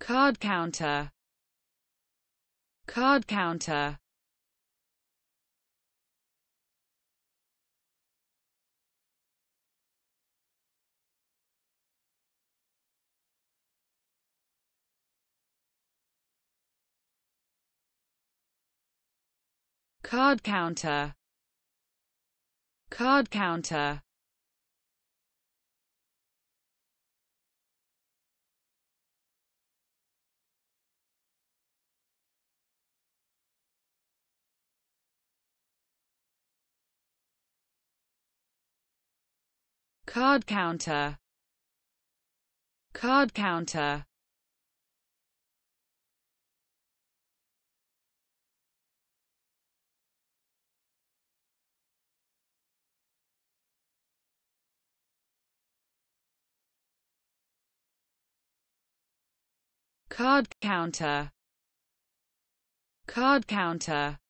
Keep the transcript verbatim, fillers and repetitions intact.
card counter, card counter, card counter, card counter, card counter, card counter, card counter, card counter,